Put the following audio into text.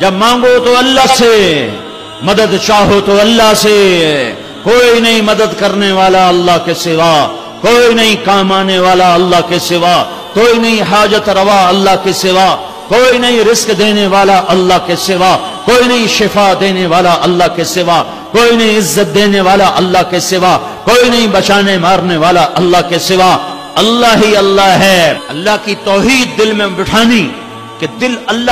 जब मांगो तो अल्लाह से, मदद चाहो तो अल्लाह से। कोई नहीं मदद करने वाला अल्लाह के सिवा, कोई नहीं काम आने वाला अल्लाह के सिवा, कोई नहीं हाजत रवा अल्लाह के सिवा, कोई नहीं रिस्क देने वाला अल्लाह के सिवा, कोई नहीं शिफा देने वाला अल्लाह के सिवा, कोई नहीं इज्जत देने वाला अल्लाह के सिवा, कोई नहीं बचाने मारने वाला अल्लाह के सिवा। अल्लाह ही अल्लाह है। अल्लाह की तौहीद दिल में बिठानी कि दिल अल्लाह